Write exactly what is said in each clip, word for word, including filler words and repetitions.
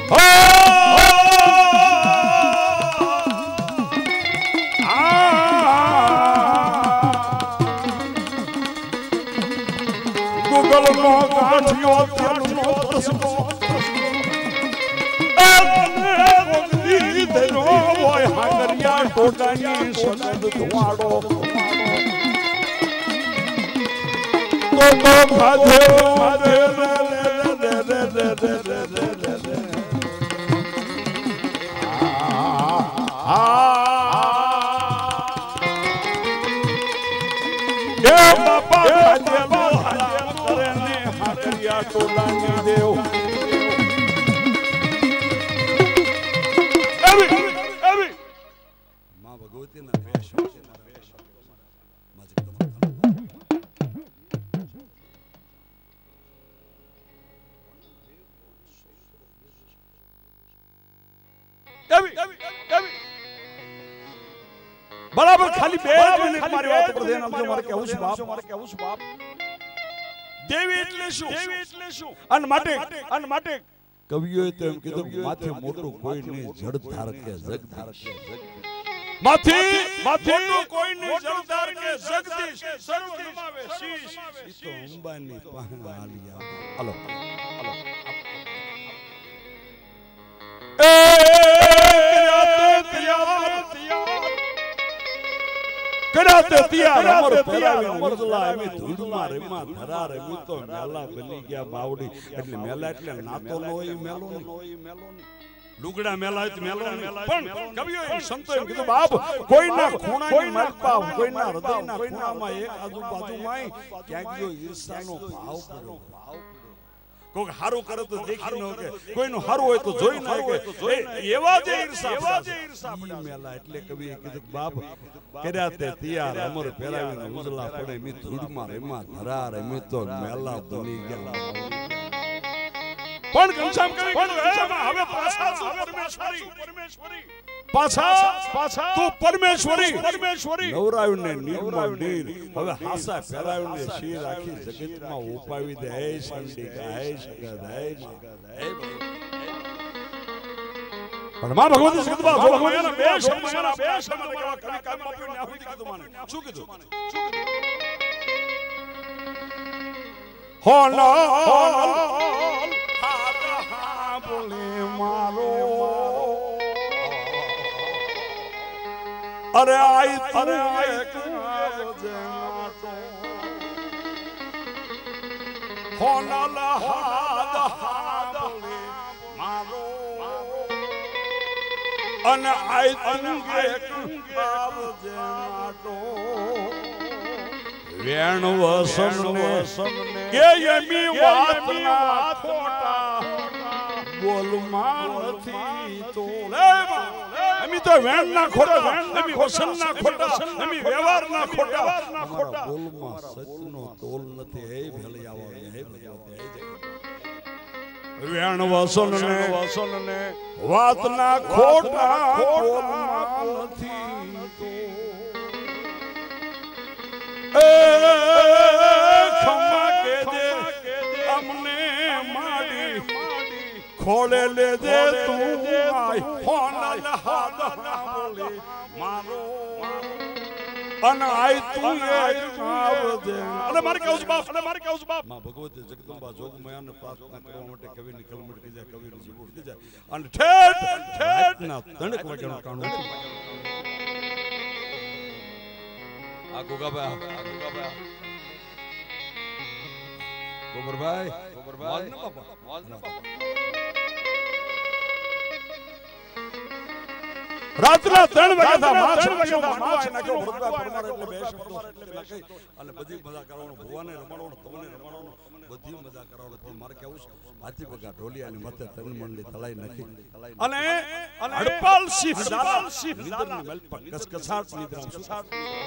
Google નો ગાંઠિયો તેલનો તસકો હોય હાંગરિયા ટોટાની સનદ ધુવાડો તો તો ખાધે ખાધે રે રે રે રે રે રે રે આ એ બાપા ખાધે લો હરામ કરે ને હાંગરિયા ટોટાની દેવ બરાબર ખાલી બે મિનિટ મારી વાત પર ધ્યાન આપજો મારે કહેવું છે બાપ મારે કહેવું છે બાપ દેવી એટલે શું દેવી એટલે શું અન માટે અન માટે કવિઓએ તો એમ કીધું માથે મોટું કોઈ નહીં જડ ધાર કે જગ ધાર કે જગ માથે માથે કોઈ નહીં જડ ધાર કે જગદીશ સર્વ નમાવે શીશ ઈ તો અંબાની પાસે આલિયા હાલો હાલો એ તૈયાર તૈયાર કરાતે તૈયાર અમર પેરાવી ઉજલા એમે ધૂળમાં રેમાં ધરા રેમી તો મેલા બની ગયા બાવડી એટલે મેલા એટલે નાતો ન હોય મેલો નહીં લુગડા મેલા તો મેલો પણ કવિઓ સંતો એમ કીધું બાપ કોઈના ખૂણાની માલપા કોઈના હૃદયના ખૂણામાં એક આજુબાજુમાં ક્યાંક જો ઈર્ષાનો ભાવ પડ્યો ભાવ કોઈ હારું કરે તો દેખી ન કે કોઈનું હારું હોય તો જોઈ ન કે એવા જે ઈર્ષા એવા જે ઈર્ષા મેલા એટલે કવિએ કીધું બાપ કર્યા તે તૈયાર અમર પેરાવીને ઉજલા પડે મી ધૂળમાં રેમાં ધરા રેમી તો મેલા બની ગયા પણ ઘનશ્યામ કવિ કીધું હવે પાછા પરમેશ્વરી પરમેશ્વરી પાછા પાછા તું પરમેશ્વરી પરમેશ્વરી નવરાયુને નિર્મળ નીર હવે હાસા પેરાવીને શીર આખી જગતમાં ઉપાવી દે હે સંડિકા હે શગદ હે હે પણ માં ભગવતી જગતમાં જો ભગવાન બે શબ્દ મારા બે શબ્દ મારા કવિ કામ આપ્યું ને આહુતિ કીધું મને શું કીધું હો નો હા બોલે મારો અરે આઈ અરે આઈ જનાતો હોનલ હાદ હાદ મારો અને આઈ તુંગે આવ જનાતો વેણ વસમને કે યમી વાત ના ખોટા બોલમાં નથી તો એમી તો વેણ ના ખોટા એમી વસન ના ખોટા એમી વ્યવહાર ના ખોટા બોલમાં સચનો તોલ નથી હે ભલે આવો હે ભગવતી હે વેણ વસન ને વસન ને વાત ના ખોટા બોલમાં નથી તો એ ખમા કે દે અમને માડી ખોલે લે દે તું આય હોનલ હાદ બોલે મારો અન આય તું એક આવ દે અલે માર કેવું છે બાપ અલે માર કેવું છે બાપ માં ભગવતી જગદંબા જોગમાયાને પ્રાર્થના કરવા માટે કવિ ની કલમટ કી જાય કવિ નું જીવન કી જાય અને ઠેઠ ઠેઠ ના તણક વાગ્યાનું કાણું આ ગોગાભાઈ આ ગોગાભાઈ ગોબરભાઈ ગોબરભાઈ મોજ ન બાપા મોજ ન બાપા રાતના ત્રણ વાગ્યા થા માછ વાગ્યો માછ નાખ્યો ભરતભાઈ પરમાર એટલે બે શબ્દો એટલે લખી અને બધી મજા કરવાનો ભુવાને રમાડવાનો તમને રમાડવાનો બધી મજા કરવાનો પણ મારે કેવું છે હાથી પગા ઢોલિયાની મથે ત્રણ મંડળી તળાઈ નાખી અને હડપાલ શિફ હડપાલ શિફ નિદ્રની મલ પર કસકસાટ નિદ્રા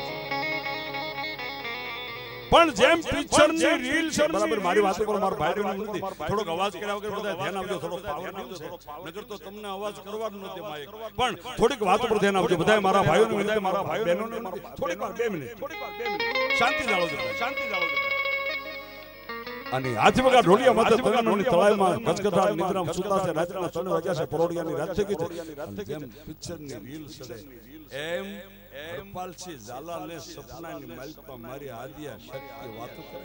પણ જેમ પિક્ચર ની રીલ છે બરાબર મારી વાત પર મારો ભાઈ નો નથી થોડોક અવાજ કર્યા વગર બધા ધ્યાન આપજો થોડો પાવર નો છે નગર તો તમને અવાજ કરવાનો નથી માઈક પણ થોડીક વાત પર ધ્યાન આપજો બધા મારા ભાઈઓ ને વિનંતી મારા ભાઈ બહેનો ને થોડીક વાર બે મિનિટ થોડીક વાર બે મિનિટ શાંતિ જાળવજો શાંતિ જાળવજો અને આજવગા ઢોલિયા માથે તરણની તળાઈમાં ગજગજાટ નિદ્રામાં સૂતા છે. રાતના ત્રણ વાગ્યા છે. પરોડિયાની રાત થઈ ગઈ છે. જેમ પિક્ચરની રીલ છે એમ હરપાલસિંહ ઝાલાને સપનાની માલિકમાં મારી આદિયા શક્તિ વાતો કરે.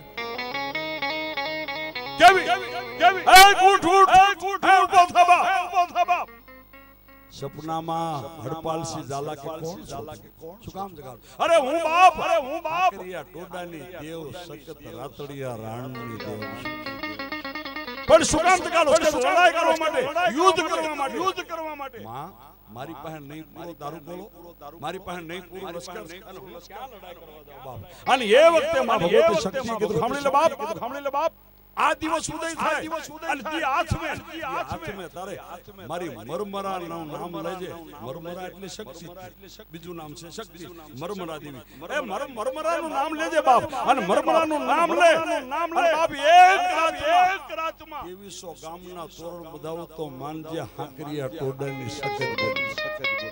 કેવી કેવી એ ઉઠ ઉઠ ઉઠ ઉભો થા ઉભો થા. સપનામાં હરપાલસિંહ ઝાલા કે કોણ ઝાલા કે કોણ શું કામ જગાડ? અરે હું બાપ અરે હું બાપ કરિયા ટોડાની દેવ સખત રાતડિયા રાણની દેવ. પણ શું કામ જગાડો? લડાઈ કરવા માટે, યુદ્ધ કરવા માટે, યુદ્ધ કરવા માટે. માં મારી પાસે નહીં પૂરો દારૂ બોલો, મારી પાસે નહીં પૂરો લશ્કર, અને હું ક્યાં લડાઈ કરવા જાઉં બાપ? અને એ વખતે માં ભગવતી શક્તિ કીધું સાંભળી લે બાપ, કીધું સાંભળી લે બાપ. આ દિવસ ઉદય થાય અને દી હાથમે હાથમે તારે મારી મરમરા નું નામ લેજે. મરમરા એટલે શક્તિ, બીજું નામ છે શક્તિ, મરમરા દેવી. એ મરમરા નું નામ લેજે બાપ, અને મરમરા નું નામ લે નામ લે બાપ. એક રાત એક રાતમાં ત્રેવીસો ગામના તોરણ બધાઓ તો માનજે હાકરિયા ટોડાની સખત બોલી સખત બોલી.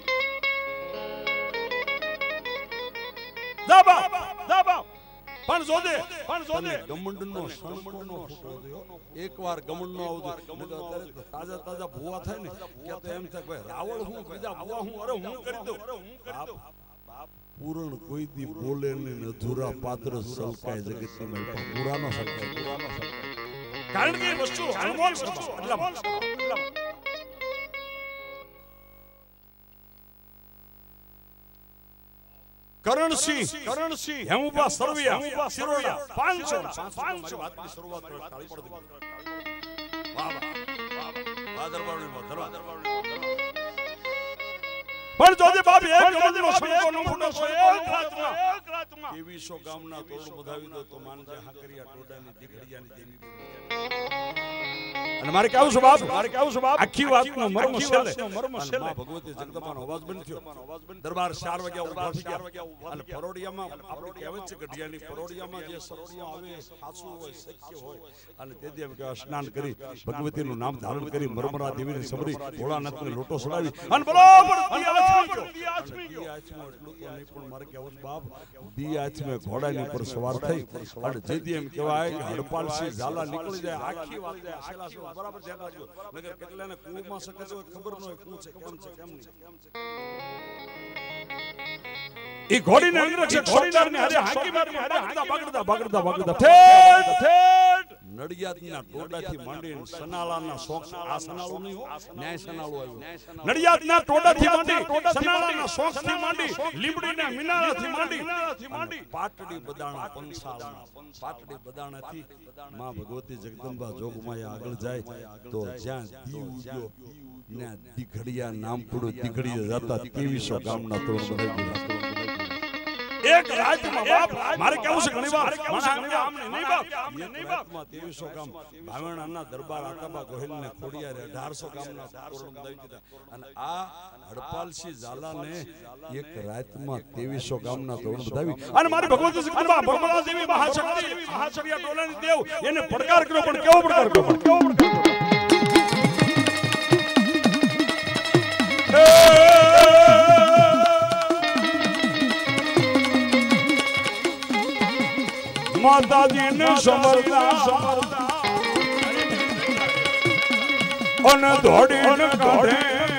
જા બાપ જા બાપ. પણ જોજે પણ જોજે ગમંડનો શણમણનો ફોટો દયો. એકવાર ગમંડનો આવજો અત્યારે તાજા તાજા ભૂવા થાય ને કે તો એમ થાય ભાઈ રાવળ હું બીજા ભૂવા હું અરે હું કરી દઉં બાપ. પૂરણ કોઈ દી બોલે ને અધૂરા પાત્ર સલકાય જગતની માં પુરાનો સલકાય પુરાનો સલકાય. કારણ કે વસ્તુ હનુમાન એટલા કરણસિંહ કરણસિંહ હેમુબા સરવિયા હેમુબા સરવિયા પાંચસો પાંચસો વાતની શરૂઆત કરો. તાળી પડો. વાહ વાહ વાહ દરબારની દરબાર દરબારની. પણ જોજે બાપ એક ગમનનો સંકો ન ફૂટો સો એક રાતમાં એક રાતમાં ત્રેવીસો ગામના તોરણ બધાવી દો તો માનજે હાકરિયા ટોડાની દીકડીયાની દેવી બોલી. અને મારે કેવું છે બાપ, મારે કેવું છે બાપ, આખી વાતનો મર્મ છેલે મર્મ છેલે ભગવતી જગદંબાનો અવાજ બંધ થયો. દરબાર ચાર વાગ્યા ઉભા થઈ ગયા. અને પરોડિયામાં આપણે કહેવત છે ગઢિયાની પરોડિયામાં જે સત્ય આવે સાચું હોય સત્ય હોય. અને તે દેવ કે સ્નાન કરી ભગવતીનું નામ ધારણ કરી મરમરા દેવીને સમરી ભોળાનાથને લોટો ચડાવી અને બરાબર દી આચમી ગયો. આચમો એટલું તો નહીં પણ મારે કહેવું બાપ દી આચમે ઘોડાની ઉપર સવાર થઈ અને જેદી એમ કહેવાય કે હરપાલસિંહ ઝાલા નીકળી જાય. આખી વાત આશેલા બરાબર ધ્યાન રાખજો. નગર કેટલાને કુવામાં શકે છે ખબર ન હોય કું છે કેમ છે કેમ નહીં. ઈ ઘોડીને અંગરક્ષક ઘોડીદારને હારે હાકી મારી હારે હાકતા બગડતા બગડતા બગડતા ઠેઠ ઠેઠ નડિયાદના ટોડાથી માંડીને સનાળાના શોખ. આ સનાળો નહીં હો, ન્યાય સનાળો આવ્યો. નડિયાદના ટોડાથી માંડી સનાળાના શોખથી માંડી લીમડીના મિનારાથી માંડી પાટડી બદાણા પંસાળના પાટડી બદાણાથી માં ભગવતી જગદંબા જોગમાયા આગળ જાય તો જ્યાં દીવ ઉગ્યો ને દીઘડિયા નામ પડ્યું. દીઘડીએ જતા ત્રેવીસો ગામના તોરણ બધાઈ એક રાજમાં બાપ. મારે કેવું છે ઘણી વાર નહીં બાપ નહીં બાપ ત્રેવીસો ગામ ભાવણાના દરબાર આતાબા ગોહિલને ખોડિયારે અઢારસો ગામના તોરણ દઈ દીધા. અને આ હરપાલસિંહ ઝાલાને એક રાતમાં ત્રેવીસો ગામના તોરણ બધાવી. અને મારી ભગવતી જગદંબા ભગવતી દેવી મહાશક્તિ મહાશક્તિયા ટોલાની દેવ એને પડકાર કર્યો. પણ કેવો પડકાર કર્યો? પણ કેવો પડકાર કર્યો? માતાજીને સમરતા સમરતા અને દોડીને કાઢે.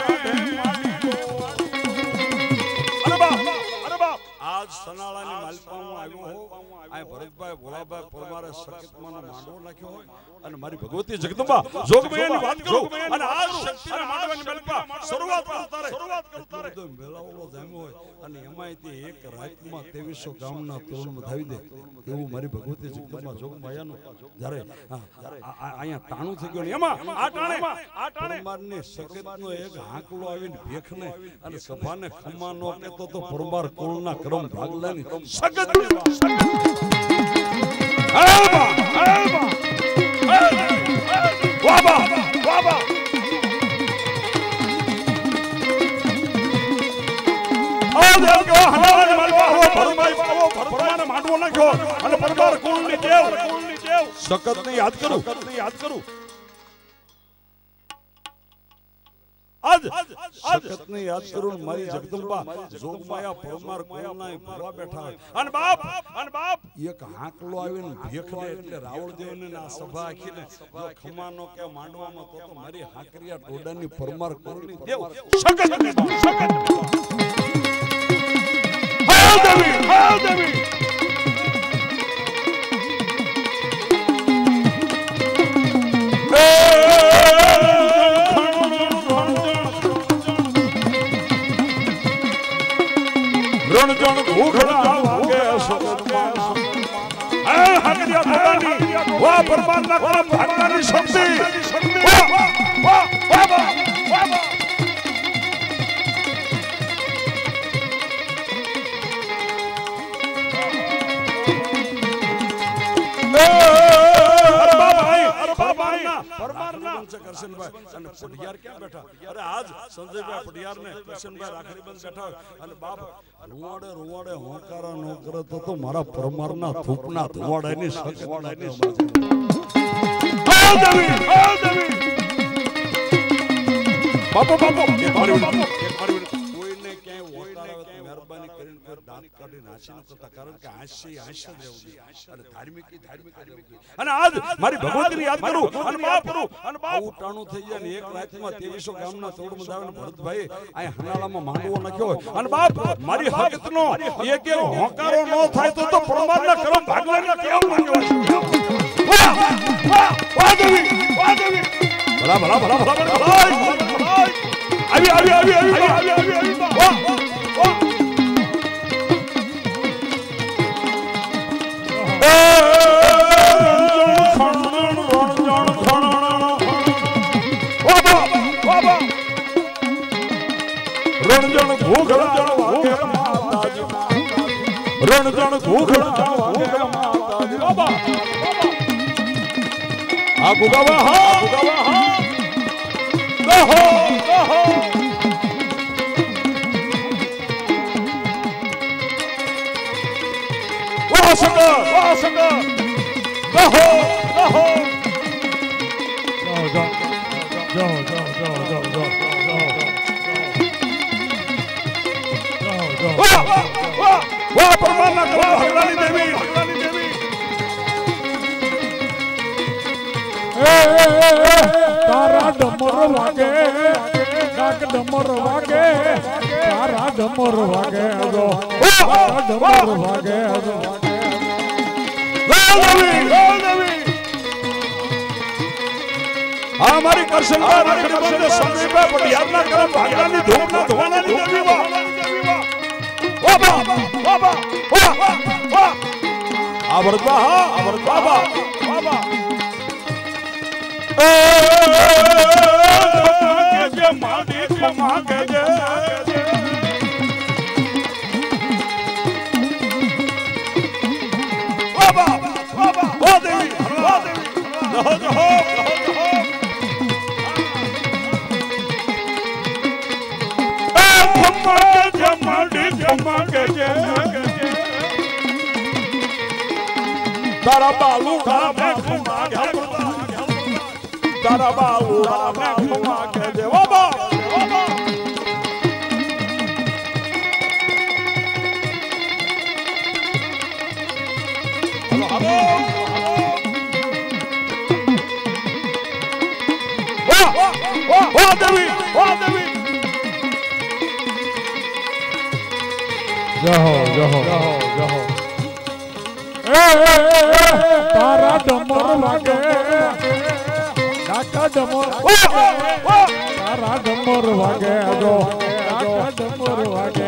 અરે બાપ અરે બાપ આજ સનાળાની માલપામાં આવ્યો હો. આ ભરતભાઈ ભોળાભાઈ પરમારે સકેતમાંનો માંડવો નાખ્યો હોય. અને મારી ભગવતી જગદંબા જોગમૈયાની વાત કરું અને આ શક્તિના માંડવાની માલપા શરૂઆત કરતા શરૂઆત કરતા રે મેળાવડો જામ્યો હોય. અને એમાંય તે એક રાતમાં ત્રેવીસો ગામના તોરણ બધાવી દે એવું મારી ભગવતી જગદંબા જોગમાયાનું જ્યારે અહીંયા તાણું થઈ ગયું. એમાં આ ટાણે આ ટાણે પરમારને સકેતનો એક હાંકલો આવીને ભેખને અને સભાને ખમ્મા નો કહેતો તો પરમાર કોળના ક્રમ ભાગલાની સગત આબા આબા વાબા વાબા આ દેવ કે હનાને માલવા હો ભરમાઈ પાવો ભરમાને માંડવો નાખ્યો અને પરમાર કોળની દેવ કોળની દેવ સકતને યાદ કરું સકતને યાદ કરું. આજ શકતને યાદ કરું મારી જગદંબા જોગમાયા પરમાર કોલનાય ભરવા બેઠા અને બાપ અને બાપ એક હાંકલો આવીને ભેખને એટલે રાવળદેવને ના સભા આખીને જો ખમાનો કે માંડવાનો તો તો મારી હાકરિયા ટોડાની પરમાર કોલની દેવ શકતને શકત હાલ દેવી હાલ દેવી રણજણ ઘોઘડા વાગે સગતમાં હે હાકરિયા ટોડાની વા પરમારના કરમ ભાગવાની શક્તિ વાહ વાહ વાહ વાહ કરશનભાઈ અને પટિયાર ક્યાં બેઠા અરે આજ સંજયભાઈ પટિયાર ને કરશનભાઈ રાખડી બંધ બેઠા અને બાપ રૂવાડે રૂવાડે હોંકારા નો કરે તો તો મારા પરમારના થૂપના ધુવાડાની સગવાડાની હાલ દેવી હાલ દેવી બાપો બાપો એક મારી એક મારી કોઈને ક્યાંય હોંકારા આવે તો મહેરબાની કરીને કર દાંત કાઢી નાસી ન કરતા કારણ કે હાસ્ય હાસ્ય દેવજી અને ધાર્મિકી ધાર્મિક દેવજી અને આજ મારી ભગવતીની યાદ કરું અને બાપ કરું અને બાપ ઉટાણું થઈ જાય ને એક રાતમાં ત્રેવીસો ગામના તોડ મજાવે ને ભરતભાઈ આ હનાળામાં માંડવો નાખ્યો અને બાપ મારી હકતનો એક એક હોંકારો ન થાય તો તો પરમારના કરમ ભાગવાના કેમ માંગ્યો વાહ વાહ વાહ દેવી વાહ દેવી ભલા ભલા ભલા ભલા ભલા આવી આવી આવી આવી આવી આવી વાહ વાહ રણજણ ઘોઘડા વાગે માતાજી રણજણ ઘોઘડા વાગે માતાજી બાબા આ ગુગાવા હા ગુગાવા હા કહો કહો વાહ સગા વાહ સગા કહો કહો જાઓ જાઓ જાઓ જાઓ જાઓ જાઓ વાહ વાહ વાહ પરમારના કરમ ભાગવાની દેવી ભાગવાની દેવી એ તારા ડમર વાગે ડાક ડમર વાગે તારા ડમર વાગે જો તારા ડમર વાગે જો દેવી દેવી આ મારી કરશનભાઈ રાખડી બંધ સંજયભાઈ પટિયારના કરમ ભાગવાની ધૂપના ધોવાનાની દેવી વાહ વાહ વાહ વાહ વાહ વાહ આ વરદવા હા આ વરદવા વાહ વાહ એ કે જે માડી ખમા કે જે વાહ વાહ વાહ વાહ દેવી વાહ દેવી રહો રહો તારા બાલુડા મે ખમા તારા બાલુડા મે ખમા કે જે બાબા બાબા હલો હલો વાહ વાહ વાહ દેવી વાહ દેવી જહો જહો જહો એ તારા ડમર વાગે ડાકા ડમર તારા ડમર વાગે જો ડાકા ડમર વાગે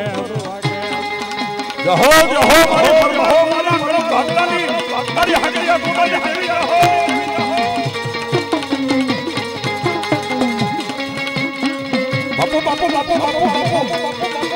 જહો જહો મારી પરમહો મારા કરમ ભાગવાની મારી હાકરિયા ટોડાની દેવી જહો બાપુ બાપુ બાપુ બાપુ બાપુ બાપુ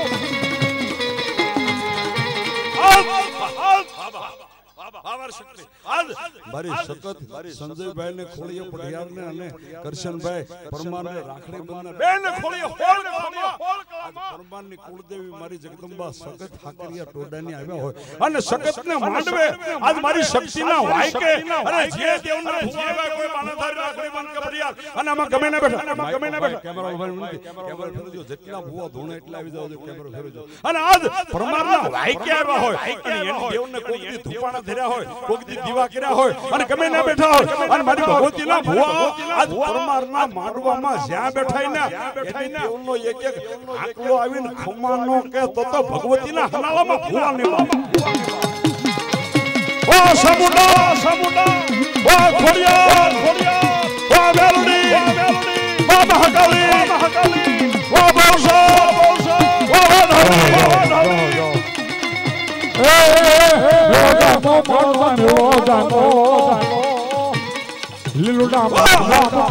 મારી સખત સંજયભાઈ ને ખોળીએ પટિયાર ને અને કરશનભાઈ પરમાર ને રાખડી બંધ બેન ને ખોળીએ હોળ ખોળીએ પરમારની કુળદેવી મારી જગદંબા સગત હાકરિયા ટોડાની આવ્યા હોય અને સગતને માંડવે આજ મારી શક્તિના વાયકે અને જે દેવના ભૂવા કોઈ માનધારી રાખડી બંધ કબરિયા અને આમાં ગમે ને બેઠા આમાં ગમે ને બેઠા કેમેરા ઉભા નથી કેમેરા ફેરજો જેટલા ભૂવા ધોણે એટલા આવી જાવ કેમેરા ફેરજો અને આજ પરમારના વાયકે આવ્યા હોય અને એની દેવને કોકથી ધૂપાણા ધર્યા હોય કોકથી દીવા કર્યા હોય અને ગમે ને બેઠા હોય અને મારી ભગવતીના ભૂવા આજ પરમારના માંડવામાં જ્યાં બેઠાય ને એની દેવનો એક એક આકલો આવીને ખમાનો કે તો તો ભગવતીના હનાવામાં ભૂવા ને ઓ સમુડા સમુડા ઓ ખોડિયા ખોડિયા ઓ મેલડી મેલડી ઓ મહાકાલી મહાકાલી ઓ બૌસો બૌસો ઓ ધારી એ રોજાનો મારવાનો રોજાનો લીલુડા મારવાનો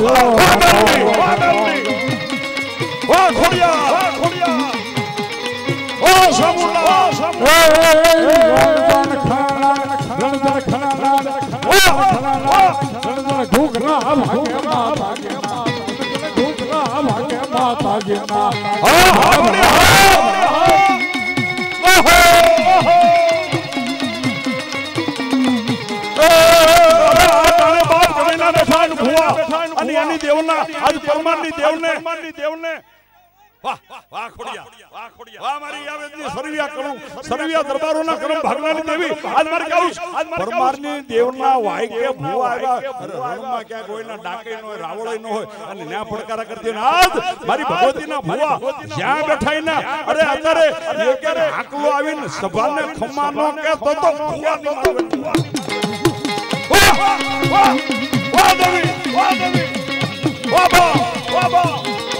ઓ ખોડિયા ખોડિયા ઓ સમુડા સમુડા રણજન ખાના રણજન ખાના ઓ ખાના રણજન ઘુઘરા ભાગે માતા કે માતા ઘુઘરા ભાગે માતા કે માતા અને એની દેવના આજ પરમારની દેવને પરમારની દેવને વાહ વાહ ખોડિયા વાહ ખોડિયા વાહ મારી આવેદની સરવિયા કરું સરવિયા દરબારોના કરમ ભાગનાની દેવી આજ મારી કહું પરમારની દેવના વાયકે ભૂવા આવ્યા રણમાં ક્યાં કોઈના ડાકે ન હોય રાવળો ન હોય અને ન્યા ફડકારા કરતી ને આજ મારી ભગવતીના ભૂવા જ્યાં બેઠાઈ ના અરે અત્યારે એકે હાકલો આવીને સભાને ખમ્મા નો કે તો તો ભૂવાની મારવે વાહ વાહ વાહ દેવી વાહ દેવી વાહ બા વાહ બા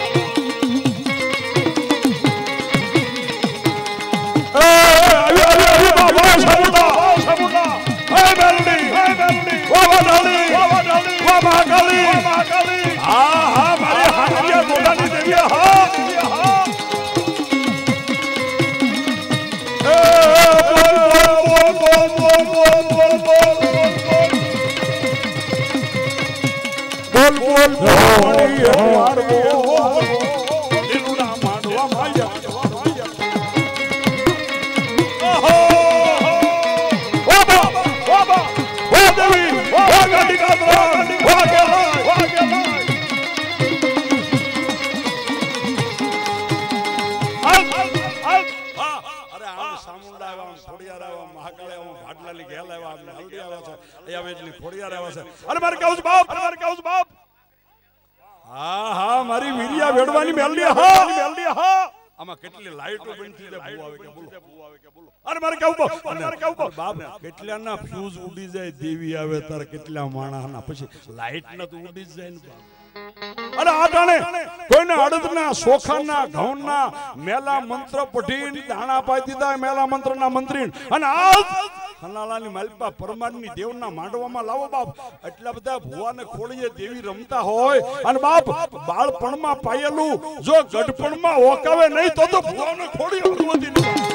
કેટલી લાઈટો બનતી છે ભૂ આવે કે બોલો ભૂ આવે કે બોલો અરે મારે કહું અને મારે કહું બાપ કેટલાના ફ્યુઝ ઉડી જાય દેવી આવે તાર કેટલા માણાના પછી લાઈટ ન તો ઉડી જાય ને બાપ અરે આટાણે કોઈને અડદના સોખાના ઘઉંના મેલા મંત્ર પઢીને દાણા પાઈ દીધા મેલા મંત્રના મંત્રી અને આજ ખનાલાની માલપા પરમારની દેવના માંડવામાં લાવો બાપ એટલા બધા ભુવાને ખોળીએ દેવી રમતા હોય અને બાપ બાળપણમાં પાયેલું જો ગઢપણમાં ઓકાવે નહીં તો તો ભુવાને ખોળી ભગવતી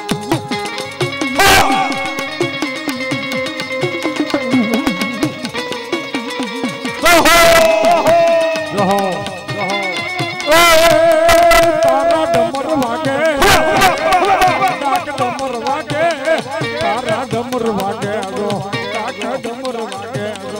તારા ડમર વાગે ડમર વાગે તારા ડમર વાગે ગો તારા ડમર વાગે ગો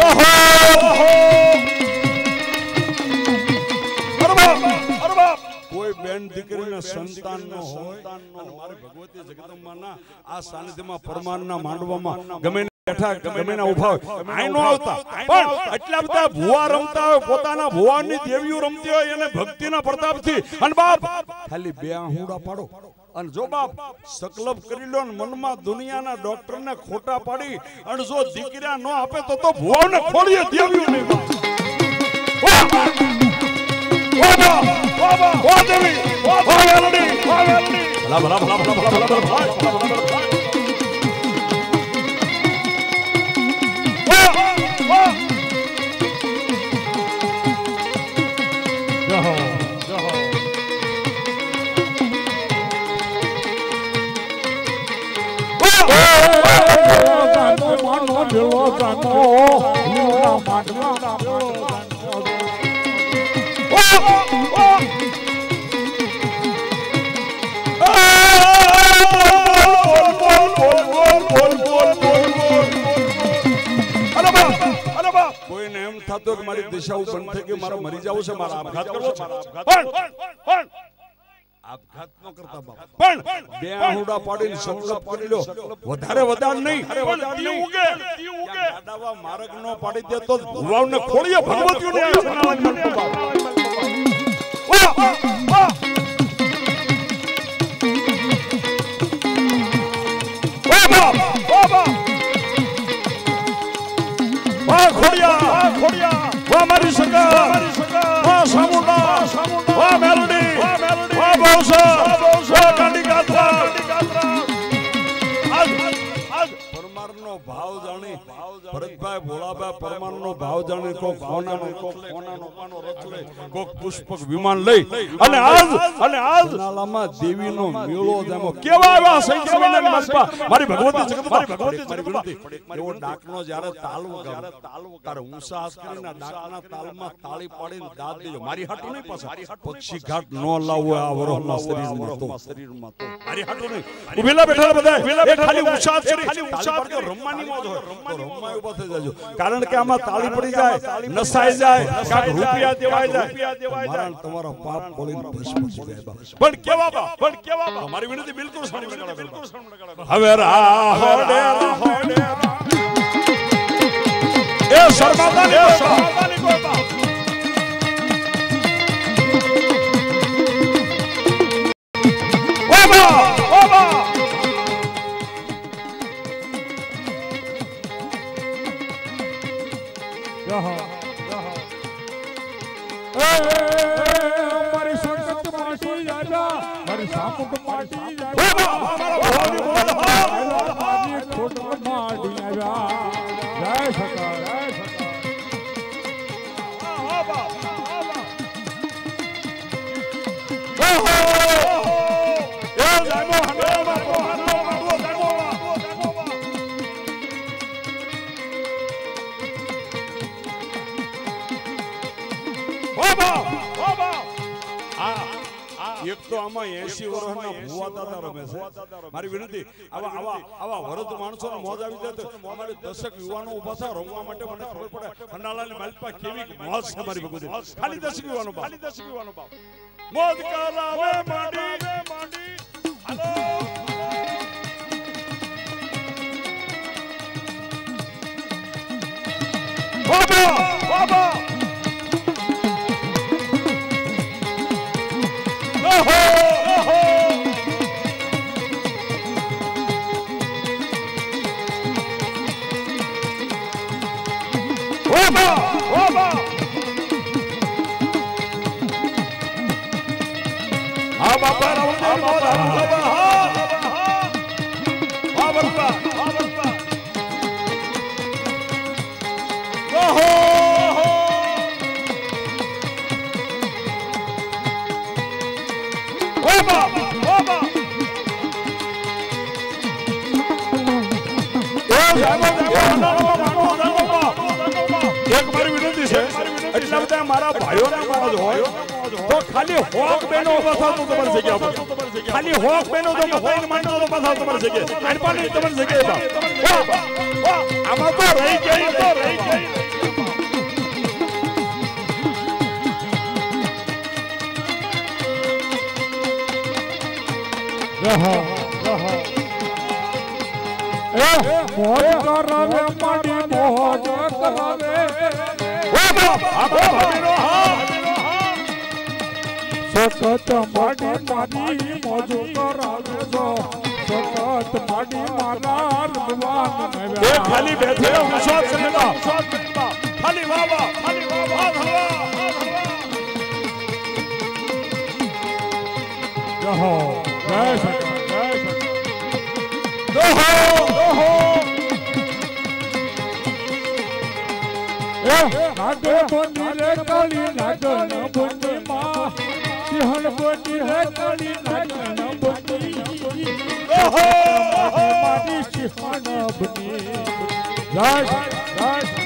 કોઈ બેન દીકરીના સંતાન નો હોય અને મારી ભગવતી જગદંબાના આ સાનિધ્યમાં પરમારના માંડવામાં ગમે બેઠા ગમેના ઉભા આઈ નો આવતા પણ એટલા બધા ભુવા રમતા હોય પોતાના ભુવાની દેવીઓ રમતી હોય એને ભક્તિના પ્રતાપથી અને બાપ ખાલી બે આહુડા પાડો અને જો બાપ સકલપ કરી લો ને મનમાં દુનિયાના ડોક્ટરને ખોટા પાડી અને જો દીકરા ન આપે તો તો ભુવાને ખોળીએ દેવીઓ નહીં ઓ દેવી ઓ વેલડી ઓ વેલડી ભલા ભલા ભલા ભલા ભલા ભલા Hello, Dano. Hello, Madonna. Oh, oh. થતો કે મારી દિશાઓ બંધ થઈ ગઈ, મારો મરી જાવું છે, મારા આપઘાત કરવો છે, પણ પણ આપઘાત ન કરતા બાપ, પણ બે આંગળા પાડીને સંકલ્પ કરી લો, વધારે વધારે નહીં, તી ઉગે તી ઉગે ગાડાવા માર્ગ નો પાડી દે તો ભુવાઓને ખોળીએ ભગવતીઓને આશીર્વાદ મળતો બાપ. વાહ વાહ વાહ ખોડિયા ખોડિયા, વાહ મારી સગા મારી સગા, વાહ સામુંડા સામુંડા, વાહ મેલડી વાહ મેલડી, વાહ બૌસા વાહ બૌસા, ગાંડી ગાત્રા ગાંડી ગાત્રા. આજ આજ પરમારનો ભાવ જાણી ભરતભાઈ ભોળાભાઈ પરમારનો ભાવ જાણી કો ભાવનાનો કો કોનાનો પાનો રચ લે, કો પુષ્પક વિમાન લઈ અને આજ અને આજ નાલામાં દેવીનો મેળો જામો કેવા આવ્યા સૈત્ર મહિનાની માલપા મારી ભગવતી જગત મારી ભગવતી જગત એવો ડાકનો જ્યારે તાલવો ગાવે તારે ઊંસા હાથ કરીને ડાકના તાલમાં તાળી પાડીને દાદ દેજો, મારી હાટુ નહીં પાછા પક્ષી ઘાટ નો લાવો આ વરોહના શરીરમાં તો શરીરમાં તો મારી હાટુ નહીં. ઉભેલા બેઠા બધા એ ખાલી ઊંસા કરી ખાલી ઊંસા કરી રમવાની મોજ હોય, રમવા ઉભા થઈ જાજો, કારણ કે આમાં તાળી પડી જાય, નસાઈ જાય, કાક રૂપિયા દેવાઈ જાય, રૂપિયા દેવાઈ જાય, તમારો પાપ બોલીને ભસ્મ થઈ જાય. પણ કેવા બા પણ કેવા બા મારી વિનંતી બિલકુલ સામે લગાડો, બિલકુલ સામે લગાડો. હવે રાહોડે રાહોડે એ શર્માતાની એ શર્માતાની કોઈ બા બાબા બાબા મારી સંગત માટી જાજા, મારી સામુટ માટી જાજા, મારી ખોટ માટી આવ્યા. જય સકા જય સકા. એ જામો હંગામા કોહનો માડવો જામો બાબા બાબા. આ એક તો આમાં એંસી વર્ષના ભુવા દાદા રમે છે, મારી વિનંતી આવા આવા આવા વરદ માણસોને મોજ આવી જાય તો અમારે દશક યુવાનો ઉભા થાય રમવા માટે, મને ખબર પડે ખંડાલાની માલપા કેવી મોજ છે મારી ભગવતી. ખાલી દશક યુવાનો બાપ, ખાલી દશક યુવાનો બાપ મોજ કરાવે માંડી માંડી. હાલો બાબા બાબા ઓહો ઓહો ઓબા ઓબા. હા બાપા રાવણ હા બાપા હા હા હા બાપા હા બાપા. ઓહો ઓહો ઓબા ઓબા. એ જામો જામો માનો જામો. એક મારી વિનંતી છે, એટલા બધા મારા ભાઈઓના મોજ હોય તો ખાલી હોક બેનો બસાતો તમારી જગ્યા પર, ખાલી હોક બેનો તો હોક માંડો તો બસાતો તમારી જગ્યા, અનપાની તમારી જગ્યા. આમાં તો રહી ગઈ તો રહી ગઈ. રહો રહો એ મોજ કરાવે માડી મોજ કરાવે. ઓ બાપ આપો ભાભીનો હા સખત માડી મારી મોજ કરાવે છો, સખત માડી મારા ભગવાન એ નવ્યા. ખાલી બેઠે ઉસાદ કરતા ખાલી વાહ વાહ ખાલી વાહ વાહ હવા. રહો જય સકા જય સકા. ઓહો ઓહો એ નાગે બોની રે કાળી નાગન બોની માં, સિંહણ બોની રે કાળી નાગન બોની. ઓહો મારી સિંહણ બોની. જય સકા જય સકા.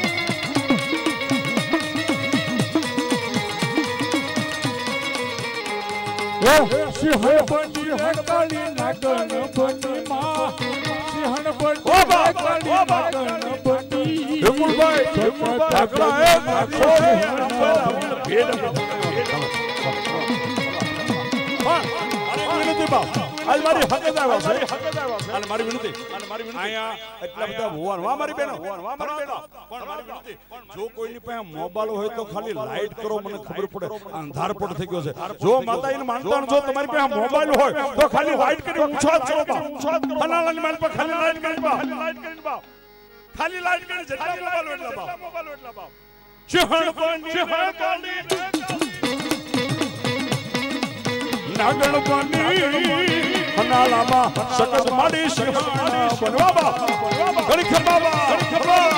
સિંહણ બોની રે કાળી નાગન બોની માં, સિંહણ બોની રે કાળી નાગન બોની. વિપુલભાઈ વિપુલભાઈ ઠાકરા એ નાખો એ ભેડ પણ વિનંતી બાપ આજ મારી હકત આવ્યા છે અને મારી વિનંતી અને મારી વિનંતી આયા એટલા બધા ભુવન વા મારી બેનો વા મારી બેનો પણ મારી વિનંતી જો કોઈની પાસે મોબાઈલ હોય તો ખાલી લાઈટ કરો મને ખબર પડે અંધાર પડ થઈ ગયો છે જો માતાજીને માનતા જો તમારી પાસે મોબાઈલ હોય તો ખાલી લાઈટ કરી ઊંચા કરો બા ઊંચા કરો ફલાણાની મારી પાસે ખાલી લાઈટ કરી બા ખાલી લાઈટ કરી બા ખાલી લાઈટ કરી જેટલા મોબાઈલ એટલા બા મોબાઈલ એટલા બા શિહણ કોની શિહણ કોની નાગણ કોની હનાલામાં સકત માડી શિહણ બનવા બા ઘડી ખબા બા ઘડી ખબા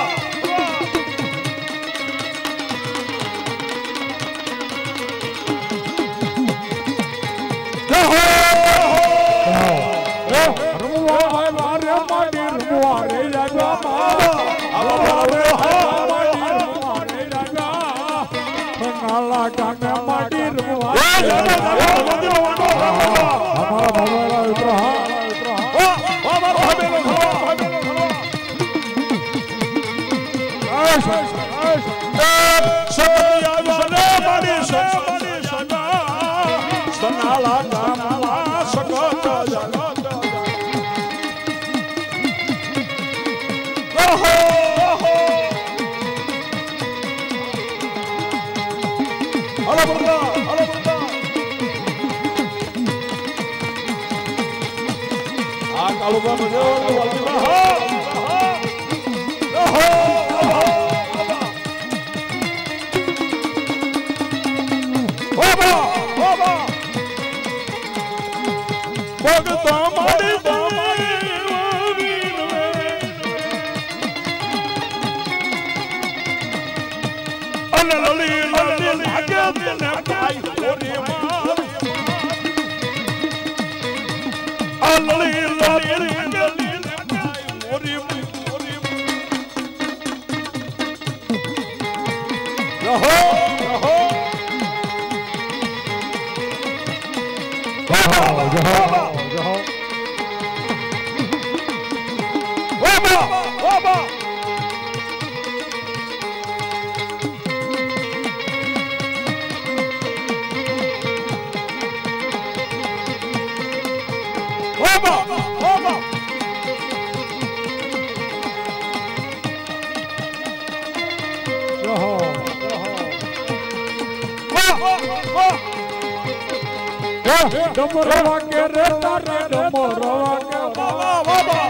ડમરવા કે રે તારા ડમરવા કે બાબા બાબા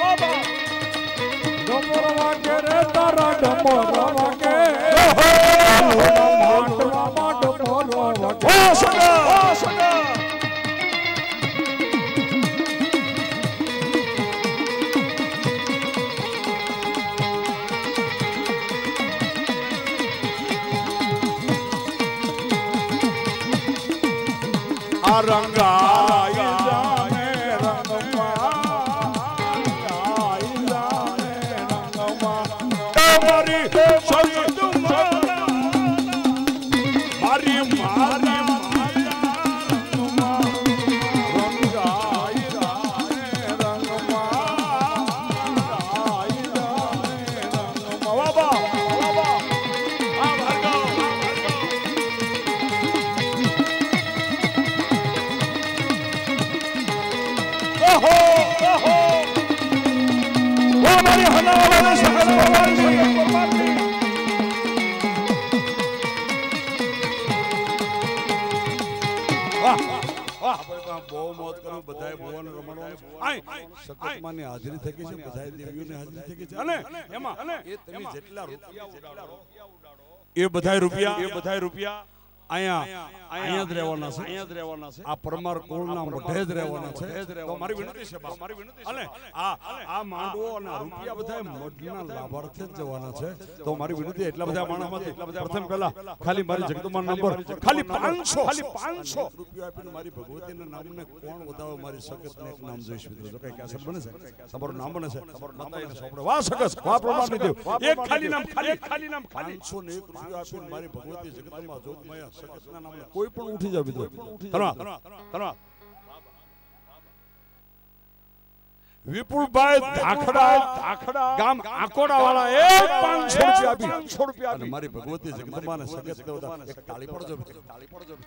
ડમરવા કે રે તારા ડમરવા કે માટવા માટ મોરવા કે ઓ સગા ઓ સગા રંગાઈ જાને રંગમાં રંગાઈ જાને રંગમાં તમારી શબ્દમાં મારી મારી રંગમાં રંગાઈ જાને રંગમાં રંગાઈ જાને રંગમાં બાબા બાબા આ ભાર્ગવ ઓહો ઓહો ઓ મારી હનાવાળા સગત પરમારની પરમારની વાહ વાહ બહુ મોત કરું બધાય ભુવન રમણવાનું આય સકતમાની હાજરી થઈ ગઈ છે બધાય દેવીઓની હાજરી થઈ ગઈ છે અને એમાં એ તમે જેટલા રૂપિયા ઉડાડો એ બધાય રૂપિયા એ બધાય રૂપિયા આયા આયા જ રહેવાના છે આયા જ રહેવાના છે આ પરમાર કુળના મોઢે જ રહેવાના છે તો મારી વિનંતી છે બાપ મારી વિનંતી છે અને આ આ માંડવો અને રૂપિયા બધા મોઢના લાભાર્થે જ જવાના છે તો મારી વિનંતી એટલા બધા માણસમાંથી એટલા બધા પ્રથમ પહેલા ખાલી મારી જગદંબાનો નંબર ખાલી પાંચસો ખાલી પાંચસો રૂપિયા આપીને મારી ભગવતીના નામને કોણ વધાવે મારી સગતને એક નામ જોઈશ મિત્રો જો કઈ કેસર બને છે તમારું નામ બને છે માતાજીને સોંપડે વાહ સગત વાહ પ્રમાણની દેવ એક ખાલી નામ ખાલી ખાલી નામ પાંચસો ને એક રૂપિયા આપીને મારી ભગવતી જગદંબા જોગમાયા સગતના નામને કોઈ પણ ઉઠી જાવ મિત્રો ધન્યવાદ ધન્યવાદ વિપુલભાઈ ધાખડા ધાખડા ગામ આકોડા વાળા એક પાંચસો રૂપિયા આપી પાંચસો રૂપિયા આપી મારી ભગવતી જગદંબાને સગત દેવતા એક તાળી પડજો તાળી પડજો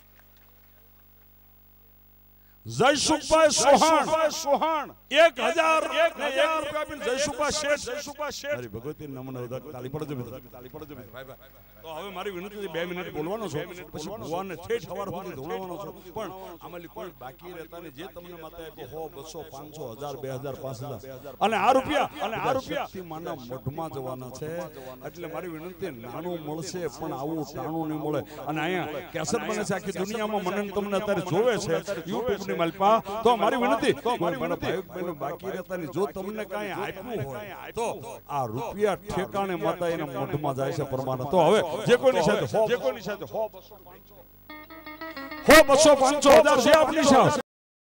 જયસુખભાઈ સોહાણ સોહાણ એક હજાર એક હજાર રૂપિયા આપીને જયસુખભાઈ શેઠ જયસુખભાઈ શેઠ મારી ભગવતી નમન તાળી પડજો તાળી પડજો ભાઈ ભાઈ તો હવે મારી વિનંતી બે મિનિટ બોલવાનો છો પછી ભુવાને ઠેઠ સવાર સુધી ધોળવાનો છો પણ આમાંથી કોઈ બાકી રહેતા ને જે તમને માતા આપ્યો સો બસો પાંચસો હજાર બે હજાર પાંચ હજાર અને આ રૂપિયા અને આ રૂપિયા માના મઢમાં જવાના છે એટલે મારી વિનંતી નાનું મળશે પણ આવું ટાણું નહીં મળે અને અહીંયા કેસર બને છે આખી દુનિયામાં મને તમને અત્યારે જોવે છે યુટ્યુબ ની માલપા તો મારી વિનંતી તો મારી વિનંતી બહેનો બાકી રહેતા ને જો તમને કાંઈ આપ્યું હોય તો આ રૂપિયા ઠેકાણે માતા એના મઢમાં જાય છે પ્રમાણે તો હવે જે કોઈની સાથે જે કોઈની સાથે હો બસો પાંચસો હજાર છે આપની સાથે